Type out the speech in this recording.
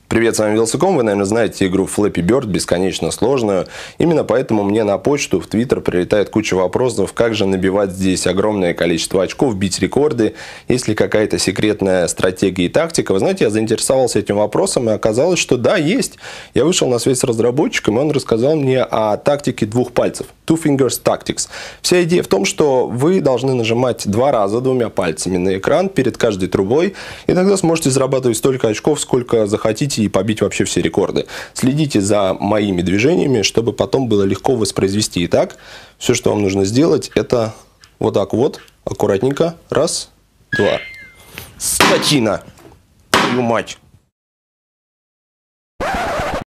Привет, с вами Вилсаком. Вы, наверное, знаете игру Flappy Bird, бесконечно сложную. Именно поэтому мне на почту, в Твиттер прилетает куча вопросов, как же набивать здесь огромное количество очков, бить рекорды, есть ли какая-то секретная стратегия и тактика. Вы знаете, я заинтересовался этим вопросом, и оказалось, что да, есть. Я вышел на связь с разработчиком, и он рассказал мне о тактике двух пальцев. Two Fingers Tactics. Вся идея в том, что вы должны нажимать 2 раза двумя пальцами на экран перед каждой трубой, и тогда сможете зарабатывать столько очков, сколько захотите, и побить вообще все рекорды. Следите за моими движениями, чтобы потом было легко воспроизвести. Итак, все, что вам нужно сделать, это вот так вот, аккуратненько. Раз, два. Скотина! Твою мать!